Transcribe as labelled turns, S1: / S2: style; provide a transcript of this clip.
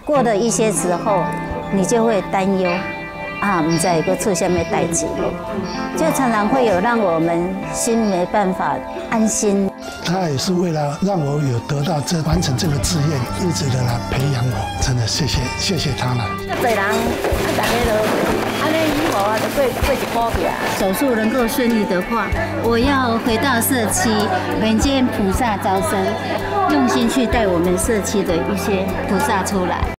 S1: 过了一些时候，你就会担忧啊，不知道会出什么代志，就常常会有让我们心没办法安心。
S2: 他也是为了让我有得到完成这个志愿，一直的来培养我，真的谢谢他了。
S3: 多人大家都安尼以后就过一步去啊。
S1: 手术能够顺利的话，我要回到社区，人间菩萨招生，用心去带我们社区的一些菩萨出来。